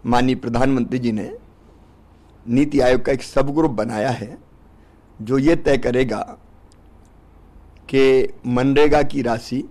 माननीय प्रधानमंत्री जी ने नीति आयोग का एक सब ग्रुप बनाया है जो ये तय करेगा कि मनरेगा की राशि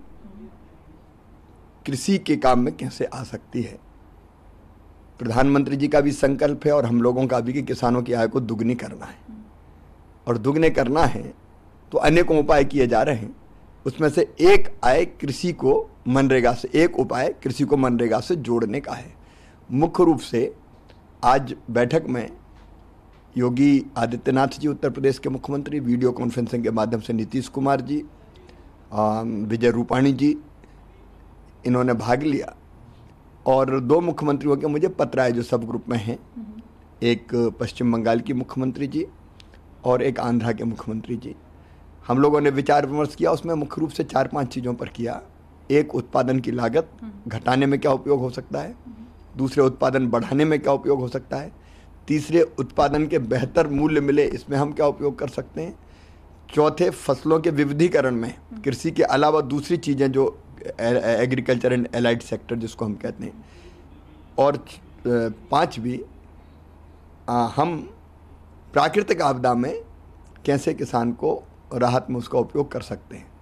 कृषि के काम में कैसे आ सकती है। प्रधानमंत्री जी का भी संकल्प है और हम लोगों का भी कि किसानों की आय को दुगनी करना है, और दुगने करना है तो अनेकों उपाय किए जा रहे हैं। उसमें से एक आय कृषि को मनरेगा से, एक उपाय कृषि को मनरेगा से जोड़ने का है। मुख्य रूप से आज बैठक में योगी आदित्यनाथ जी उत्तर प्रदेश के मुख्यमंत्री, वीडियो कॉन्फ्रेंसिंग के माध्यम से नीतीश कुमार जी, विजय रूपाणी जी, इन्होंने भाग लिया। और दो मुख्यमंत्रियों के मुझे पत्र आए जो सब ग्रुप में हैं, एक पश्चिम बंगाल की मुख्यमंत्री जी और एक आंध्रा के मुख्यमंत्री जी। हम लोगों ने विचार विमर्श किया, उसमें मुख्य रूप से 4-5 चीज़ों पर किया। एक, उत्पादन की लागत घटाने में क्या उपयोग हो सकता है। दूसरे, उत्पादन बढ़ाने में क्या उपयोग हो सकता है। तीसरे, उत्पादन के बेहतर मूल्य मिले, इसमें हम क्या उपयोग कर सकते हैं। चौथे, फसलों के विविधीकरण में कृषि के अलावा दूसरी चीज़ें जो एग्रीकल्चर एंड एलाइड सेक्टर जिसको हम कहते हैं। और पांचवी, हम प्राकृतिक आपदा में कैसे किसान को राहत में उसका उपयोग कर सकते हैं।